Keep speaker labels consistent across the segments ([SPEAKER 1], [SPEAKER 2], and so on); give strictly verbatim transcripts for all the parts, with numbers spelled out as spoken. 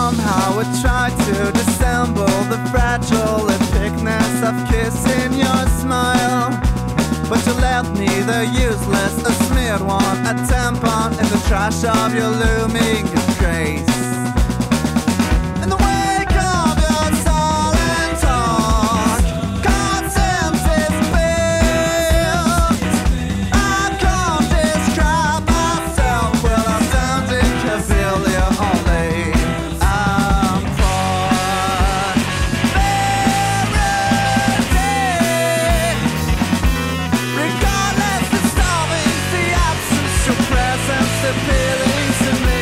[SPEAKER 1] somehow would try to dissemble the fragile epicness of kissing your smile. But you left me the useless, a smeared one, a tampon in the trash of your looming grace. In the wake of your silent talk, Constance is built. I can't describe myself, well I'm down to Cavilla only. I'm part verity. Regardless of solving the absence, your presence appealing to me.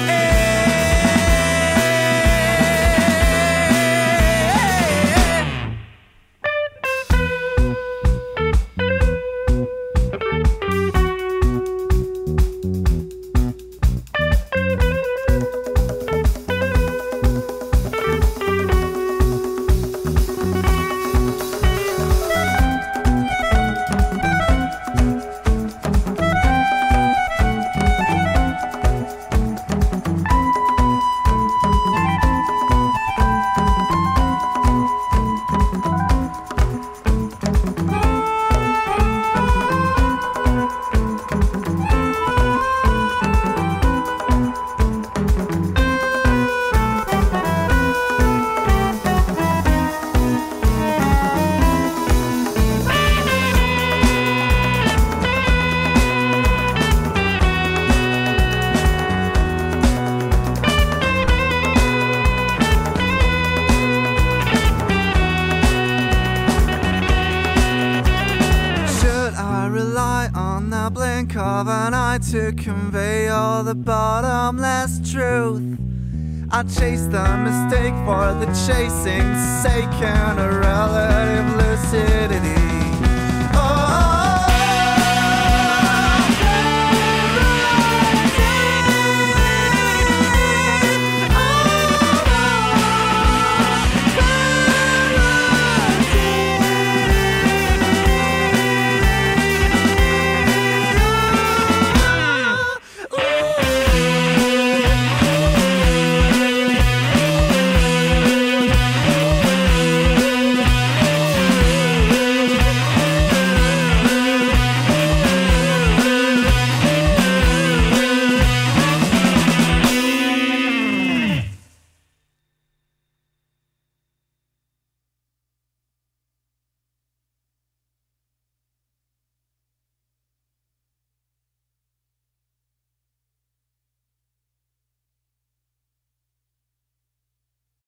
[SPEAKER 1] Rely on the blink of an eye to convey all the bottomless truth. I chase the mistake for the chasing's sake and a relative lucidity.